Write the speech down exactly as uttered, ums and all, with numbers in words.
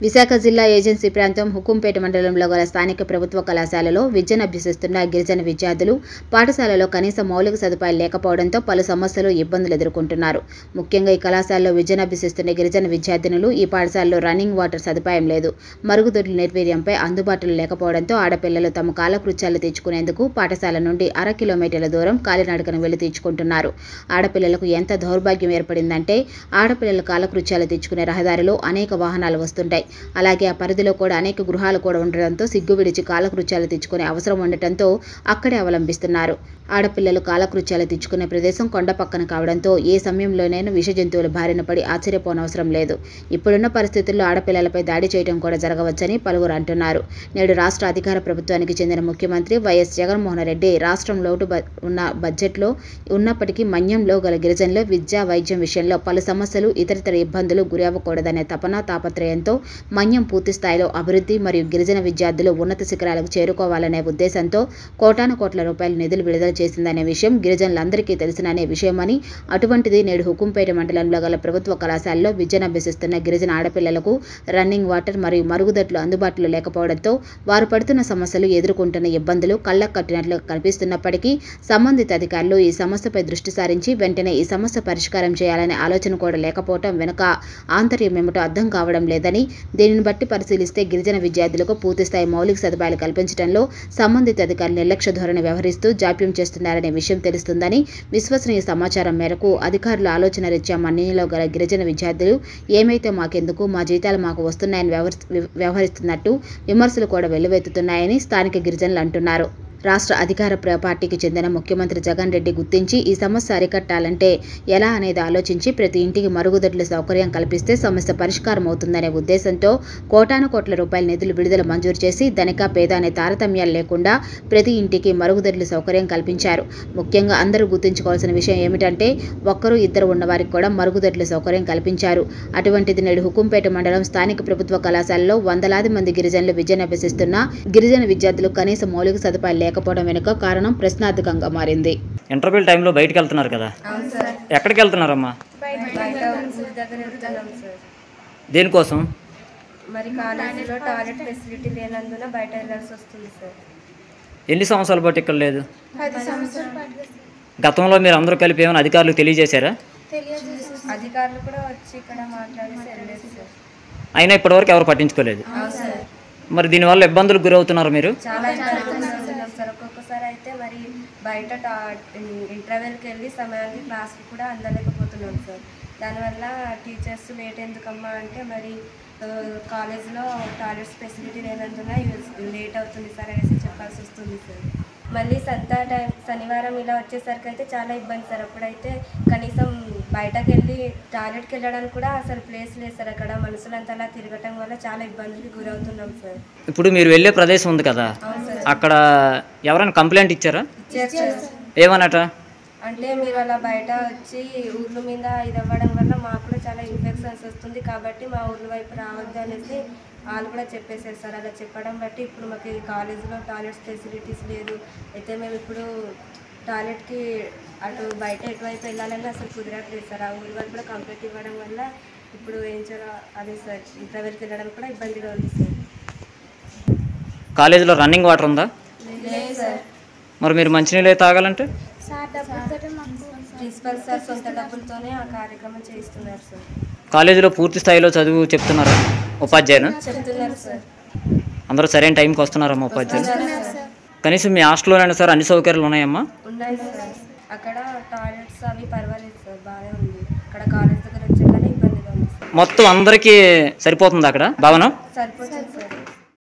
విశాఖ జిల్లా ఏజెన్సీ ప్రాంతం హుకుంపేట మండలంలో గల స్థానిక ప్రభుత్వ కళాశాలలో విద్యను అభ్యసిస్తున్న గిరిజన విద్యార్థులు పాఠశాలలో కనీస మౌలిక సదుపాయాలు లేకపోవడంతో పలు సమస్యలు ఇబ్బందులు ఎదుర్కొంటున్నారు. ముఖ్యంగా ఈ కళాశాలలో విద్యను అభ్యసిస్తున్న గిరిజన విద్యార్థినులు ఈ పాఠశాలలో రన్నింగ్ వాటర్ సదుపాయం లేదు. మరుగుదొడ్ల నిర్వీర్యంపై అందుబాటులో లేకపోవడంతో ఆడపిల్లలు తమ కాలకృత్యాలు తీర్చుకునేందుకు పాఠశాల నుండి అర కిలోమీటర్ల దూరం కాలినడకను వెళ్లి తీర్చుకుంటున్నారు. ఆడపిల్లలకు ఎంత దౌర్భాగ్యం ఏర్పడిందంటే ఆడపిల్లల కాలకృత్యాలు తీర్చుకునే రహదారిలో అనేక వాహనాలు వస్తుంటాయి. అలాగే ఆ పరిధిలో కూడా అనేక గృహాలు కూడా ఉండడంతో సిగ్గు విడిచి కాలకృత్యాలు తెచ్చుకునే అవసరం ఉండటంతో అక్కడే అవలంబిస్తున్నారు. ఆడపిల్లలు కాలకృత్యాలు తెచ్చుకునే ప్రదేశం కొండ పక్కన కావడంతో ఏ సమయంలోనైనా విష జంతువుల బారిన పడి ఆశ్చర్యపోనవసరం లేదు. ఇప్పుడున్న పరిస్థితుల్లో ఆడపిల్లలపై దాడి చేయడం కూడా జరగవచ్చని పలువురు అంటున్నారు. నేడు రాష్ట్ర అధికార ప్రభుత్వానికి చెందిన ముఖ్యమంత్రి వైఎస్ జగన్మోహన్ రెడ్డి రాష్ట్రం లోటు ఉన్న బడ్జెట్లో ఉన్నప్పటికీ మన్యంలో గల గిరిజనులు విద్యా వైద్యం విషయంలో పలు సమస్యలు ఇతరితర ఇబ్బందులు గురవ్వకూడదనే తపన తాపత్రయంతో మన్యం పూర్తి స్థాయిలో అభివృద్ధి మరియు గిరిజన విద్యార్థులు ఉన్నత శిఖరాలకు చేరుకోవాలనే ఉద్దేశంతో కోటాను కోట్ల రూపాయల నిధులు విడుదల చేసిందనే విషయం గిరిజనులందరికీ తెలిసిననే విషయమని, అటువంటిది నేడు హుకుంపేట మండలంలో గల ప్రభుత్వ కళాశాలలో విద్యను అభ్యసిస్తున్న గిరిజన ఆడపిల్లలకు రన్నింగ్ వాటర్ మరియు మరుగుదొడ్లు అందుబాటులో లేకపోవడంతో వారు పడుతున్న సమస్యలు, ఎదుర్కొంటున్న ఇబ్బందులు కళ్లకు కట్టినట్లుగా కనిపిస్తున్నప్పటికీ సంబంధిత అధికారులు ఈ సమస్యపై దృష్టి సారించి వెంటనే ఈ సమస్య పరిష్కారం చేయాలనే ఆలోచన కూడా లేకపోవడం వెనుక ఆంతర్యం ఏమిటో అర్థం కావడం లేదని, దీనిని బట్టి పరిశీలిస్తే గిరిజన విద్యార్థులకు పూర్తిస్థాయి మౌలిక సదుపాయాలు కల్పించడంలో సంబంధిత అధికారులు నిర్లక్ష్య ధోరణి వ్యవహరిస్తూ జాప్యం చేస్తున్నారనే విషయం తెలుస్తుందని, విశ్వసనీయ సమాచారం మేరకు అధికారుల ఆలోచన రీత్యా మన్యంలో గల గిరిజన విద్యార్థులు ఏమైతే మాకెందుకు, మా జీతాలు మాకు వస్తున్నాయని వ్యవహరిస్తున్నట్టు విమర్శలు కూడా వెల్లువెత్తుతున్నాయని స్థానిక గిరిజనులు అంటున్నారు. రాష్ట్ర అధికార పార్టీకి చెందిన ముఖ్యమంత్రి జగన్ రెడ్డి గుర్తించి ఈ సమస్య అరికట్టాలంటే ఎలా అనేది ఆలోచించి ప్రతి ఇంటికి మరుగుదొడ్ల సౌకర్యం కల్పిస్తే సమస్య పరిష్కారం అవుతుందనే ఉద్దేశంతో కోటాను కోట్ల రూపాయల నిధులు విడుదల మంజూరు చేసి ధనిక పేద అనే తారతమ్యాలు లేకుండా ప్రతి ఇంటికి మరుగుదొడ్ల సౌకర్యం కల్పించారు. ముఖ్యంగా అందరూ గుర్తుంచుకోవాల్సిన విషయం ఏమిటంటే ఒక్కరు ఇద్దరు ఉన్నవారికి కూడా మరుగుదొడ్ల సౌకర్యం కల్పించారు. అటువంటిది నేడు హుకుంపేట మండలం స్థానిక ప్రభుత్వ కళాశాలలో వందలాది మంది గిరిజనులు విద్యను అభ్యసిస్తున్న గిరిజన విద్యార్థులు కనీస మౌలిక సదుపాయాలు లేకపోవడం వెనుక కారణం ప్రశ్నార్థకంగా మారింది. ఇంటర్వ్యూల టైంలో బయటకు వెళ్తున్నారు కదా, ఎక్కడికి వెళ్తున్నారమ్మా? దేనికోసం? మరి కాలేజీలో టాయిలెట్ ఫెసిలిటీ లేనందున బయట వెళ్ళాల్సి వస్తుంది సార్. ఎన్ని సంవత్సరాల పాటు ఇక్కడ లేదు? గతంలో మీరు అందరూ కలిపి ఏమైనా అధికారులకు తెలియజేశారా? అధికారులు కూడా వచ్చి ఇక్కడ మాట్లాడేసి వెళ్ళలేదు సార్. అయినా ఇప్పటివరకు ఎవరు పట్టించుకోలేదు. మరి దీనివల్ల ఇబ్బందులకు గురవుతున్నారు మీరు? చాలా ఇబ్బందులు సార్. ఒక్కొక్కసారి అయితే మరి బయట ఇంటర్వ్యూకి వెళ్ళి సమయానికి క్లాస్కి కూడా అందలేకపోతున్నాం సార్. దానివల్ల టీచర్స్ లేట్ ఎందుకమ్మా అంటే మరి కాలేజ్లో టాయిలెట్స్ ఫెసిలిటీ లేనందున లేట్ అవుతుంది సార్ అనేసి చెప్పాల్సి వస్తుంది సార్. మళ్ళీ సంతా టైం శనివారం ఇలా వచ్చేసరికి అయితే చాలా ఇబ్బంది సార్. అప్పుడైతే కనీసం బయటకు వెళ్ళి టాయిలెట్కి వెళ్ళడానికి కూడా అసలు ప్లేస్ లేదు సార్. అక్కడ మనుషులంతా అలా తిరగటం వల్ల చాలా ఇబ్బందులు గురవుతున్నాం సార్. ఇప్పుడు మీరు వెళ్ళే ప్రదేశం ఉంది కదా, అక్కడ ఎవరైనా కంప్లైంట్ ఇచ్చారా? ఏమన్నట అంటే మీరు అలా బయట వచ్చి ఊర్ల మీద ఇది అవ్వడం వల్ల మాకు కూడా చాలా ఇన్ఫెక్షన్స్ వస్తుంది కాబట్టి మా ఊర్ల వైపు రావద్దు అనేసి వాళ్ళు కూడా చెప్పేశారు సార్. అలా చెప్పడం బట్టి ఇప్పుడు మాకు కాలేజీలో టాయిలెట్స్ ఫెసిలిటీస్ లేదు. అయితే మేము ఇప్పుడు టాయిలెట్కి అటు బయట ఎటువైపు వెళ్ళాలని అసలు కుదరట్లేదు సార్. ఆ ఊరి వాళ్ళు కూడా కంప్లైంట్ ఇవ్వడం వల్ల ఇప్పుడు ఏం చేయాలో అదే సార్, ఇంటర్వ్యూకి వెళ్ళడం కూడా ఇబ్బందిగా ఉంది సార్. కాలేజీలో రన్నింగ్ వాటర్ ఉందా? లేదు సార్. మరి మీరు మంచినీళ్ళు తాగాలంటే ప్రిన్సిపల్ సార్ సొంత డబ్బులతోనే ఆ కార్యక్రమం చేయిస్తున్నారు సార్. కాలేజీలో పూర్తి స్థాయిలో చదువు చెప్తున్నారా ఉపాధ్యాయులు? చెప్తున్నారు సార్. అందరూ సరైన టైంకి వస్తున్నారమ్మా ఉపాధ్యాయులు? కనీసం మీ హాస్టల్లోనైనా సార్ అన్ని సౌకర్యాలు ఉన్నాయమ్మా? ఉన్నాయి సార్. అక్కడ టాయిలెట్స్ అవి పర్వాలేదు సార్, బాగానే ఉంది. అక్కడ కాలేజ్ దగ్గర వచ్చే కానీ ఇబ్బందిగా ఉంది. మొత్తం అందరికీ సరిపోతుంది అక్కడ భవనం?